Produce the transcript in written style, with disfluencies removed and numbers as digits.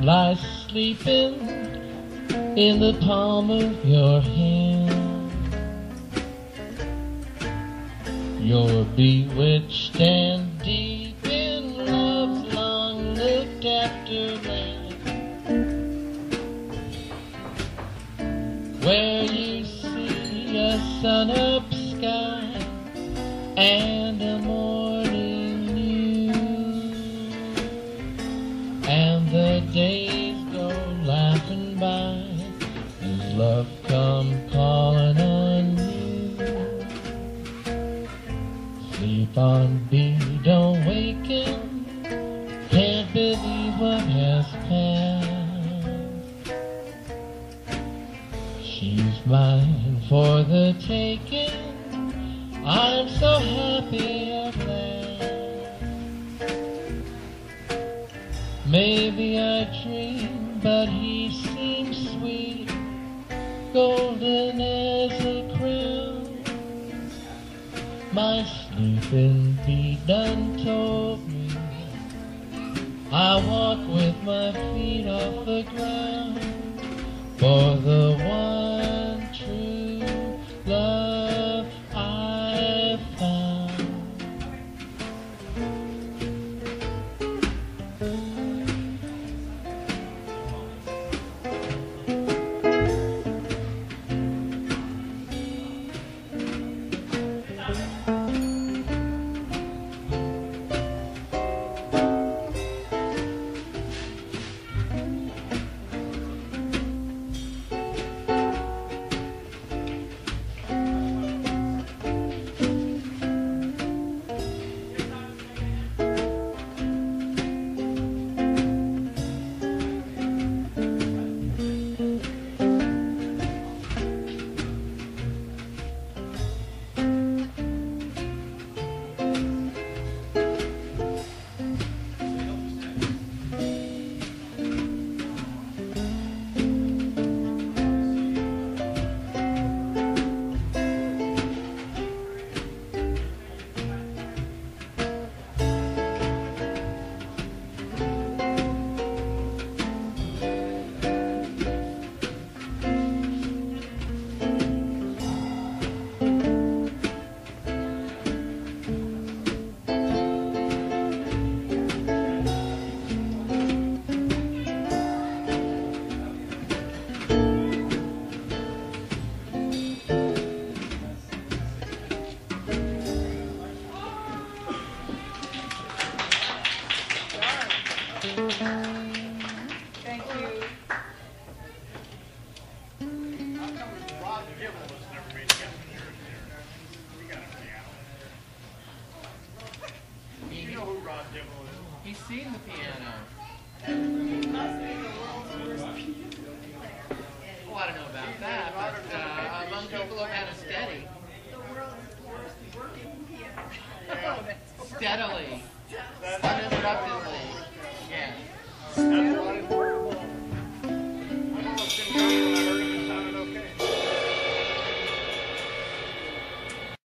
lie sleeping in the palm of your hand. You're bewitched and deep in love's long looked after land, where you see a sun-up sky and a morning news, and the days go laughing by as love come calling on you. Sleep on, B, don't waken, can't believe what has passed. She's mine for the taking, I'm so happy at last. Maybe I dream, but he seems sweet, golden as a crown. My sleeping bee done told me I walk with my feet off the ground, for the one true love I found. He's seen the piano. Well, I don't know about that, but among people who had a steady. Steadily. Uninterruptedly. Yeah.